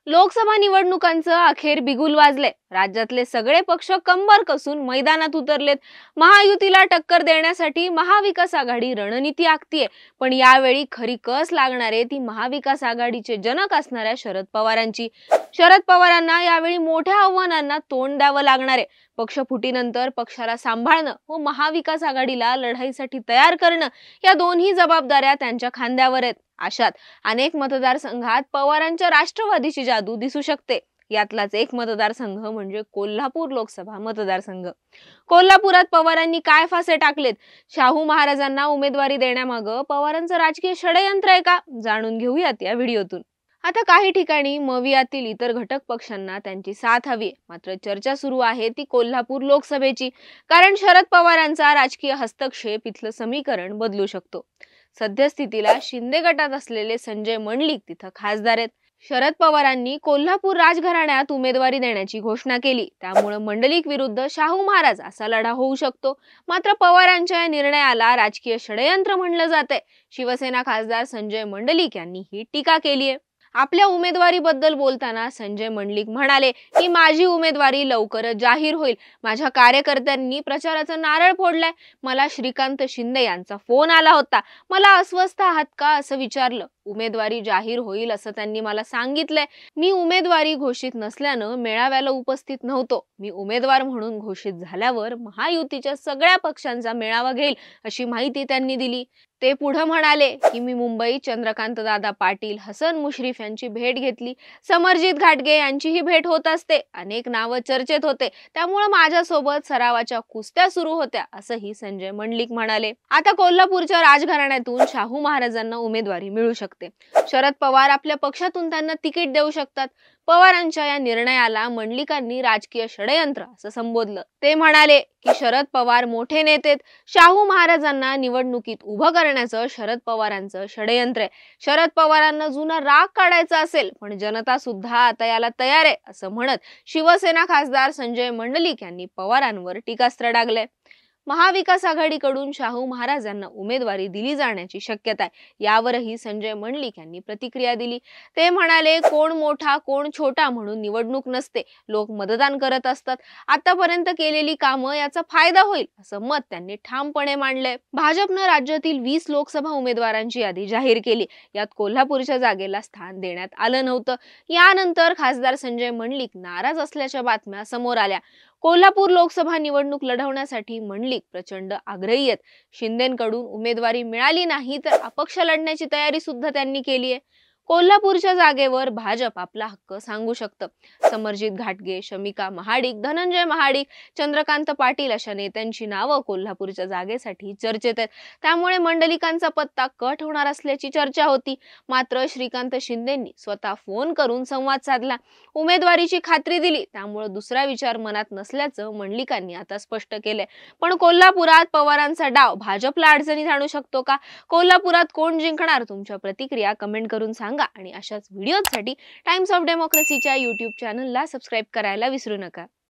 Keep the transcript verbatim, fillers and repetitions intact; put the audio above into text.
लोकसभा निवडणुकांचं अखेर बिगुल वाजले। राज्यातले सगळे पक्ष कंबर कसून मैदानात उतरलेत। महायुतीला टक्कर देण्यासाठी महाविकास आघाडी रणनीती आखतीये, पण यावेळी खरी कस लागणार आहे ती महाविकास आघाडीचे जनक असणाऱ्या शरद पवारांची। शरद पवारांना यावेळी मोठ्या आव्हानांना तोंड द्यावं लागणार आहे। पक्षफुटीनंतर पक्षाला सांभाळणं व महाविकास आघाडीला लढाईसाठी तयार करणं या दोन्ही जबाबदाऱ्या त्यांच्या खांद्यावर आहेत। अशात अनेक मतदारसंघात पवारांच्या राष्ट्रवादीची जादू दिसू शकते। यातलाच एक मतदारसंघ म्हणजे कोल्हापूर लोकसभा मतदारसंघ। कोल्हापुरात पवारांनी काय फासे टाकलेत? शाहू महाराजांना उमेदवारी देण्यामागे पवारांचं राजकीय षडयंत्र आहे का? जाणून घेऊयात या व्हिडिओतून। आता काही ठिकाणी मवियातील इतर घटक पक्षांना त्यांची साथ हवी, मात्र चर्चा सुरू आहे ती कोल्हापूर लोकसभेची, कारण शरद पवारांचा राजकीय हस्तक्षेप इथलं समीकरण बदलू शकतो। सद्यस्थितीला शिंदे गटात असलेले संजय मंडलिक तिथं खासदार आहेत। शरद पवारांनी कोल्हापूर राजघराण्यात उमेदवारी देण्याची घोषणा केली, त्यामुळे मंडलिक विरुद्ध शाहू महाराज असा लढा होऊ शकतो। मात्र पवारांच्या या निर्णयाला राजकीय षडयंत्र म्हणलं जातंय। शिवसेना खासदार संजय मंडलिक यांनी ही टीका केली आहे। आपल्या उमेदवारीबद्दल बोलताना संजय मंडलिक म्हणाले की माझी उमेदवारी लवकरच जाहीर होईल। माझ्या कार्यकर्त्यांनी प्रचाराचा नारळ फोडलाय। मला श्रीकांत शिंदे यांचा फोन आला होता। मला अस्वस्थ आहात का असं विचारलं। उमेदवारी जाहीर होईल असं त्यांनी मला सांगितलंय। मी उमेदवारी घोषित नसल्यानं मेळाव्याला उपस्थित नव्हतो। मी उमेदवार म्हणून घोषित झाल्यावर महायुतीच्या सगळ्या पक्षांचा मेळावा घेईल अशी माहिती त्यांनी दिली। ते पुढे म्हणाले की मी मुंबईत चंद्रकांत दादा पाटील, हसन मुश्रीफ यांची भेट घेतली। समरजित घाटगे यांचीही भेट होत असते। अनेक नावं चर्चेत होते, त्यामुळे माझ्यासोबत सरावाच्या कुस्त्या सुरू होत्या असंही संजय मंडलिक म्हणाले। आता कोल्हापूरच्या राजघराण्यातून शाहू महाराजांना उमेदवारी मिळू शकते। शरद पवार आपल्या पक्षातून त्यांना तिकीट देऊ शकतात। पवारांच्या या निर्णयाला मंडलिकांनी राजकीय षडयंत्र असं संबोधलं। ते म्हणाले की शरद पवार मोठे नेतेत, शाहू महाराजांना निवडणुकीत उभं करण्याचं शरद पवारांचं षडयंत्र आहे। शरद पवारांना जुना राग काढायचा असेल, पण जनता सुद्धा आता याला तयार आहे असं म्हणत शिवसेना खासदार संजय मंडलिक यांनी पवारांवर टीकास्त्र डागलंय। महाविकास आघाडीकडून शाहू महाराजांना उमेदवारी दिली जाण्याची शक्यता आहे, यावरही संजय मंडलिक यांनी प्रतिक्रिया दिली। ते म्हणाले कोण मोठा कोण छोटा म्हणून निवडणूक नसते, लोक मतदान करत असतात। आतापर्यंत केलेली कामं याचा फायदा होईल असं मत त्यांनी ठामपणे मांडलंय। भाजपनं राज्यातील वीस लोकसभा उमेदवारांची यादी जाहीर केली। यात कोल्हापूरच्या जागेला स्थान देण्यात आलं नव्हतं। यानंतर खासदार संजय मंडलिक नाराज असल्याच्या बातम्या समोर आल्या। कोल्हापूर लोकसभा निवडणूक लढवण्यासाठी मंडलिक प्रचंड आग्रही आहेत। शिंदेंकडून उमेदवारी मिळाली नाही तर अपक्ष लढण्याची तयारी सुद्धा त्यांनी केली आहे। कोल्हापूरच्या जागेवर भाजप आपला हक्क सांगू शकतं। समरजित घाटगे, शमिका महाडिक, धनंजय महाडिक, चंद्रकांत पाटील अशा नेत्यांची नावं कोल्हापूरच्या जागेसाठी चर्चेत आहेत। त्यामुळे मंडलिकांचा पत्ता कट होणार असल्याची चर्चा होती। मात्र श्रीकांत शिंदेंनी स्वतः फोन करून संवाद साधला, उमेदवारीची खात्री दिली। त्यामुळे दुसरा विचार मनात नसल्याचं मंडलिकांनी आता स्पष्ट केलंय। पण कोल्हापुरात पवारांचा डाव भाजपला अडचणीत आणू शकतो का? कोल्हापुरात कोण जिंकणार? तुमच्या प्रतिक्रिया कमेंट करून सांगा आणि अशाच व्हिडिओसाठी टाइम्स ऑफ डेमोक्रेसीच्या यूट्यूब चॅनलला सबस्क्राईब करायला विसरू नका।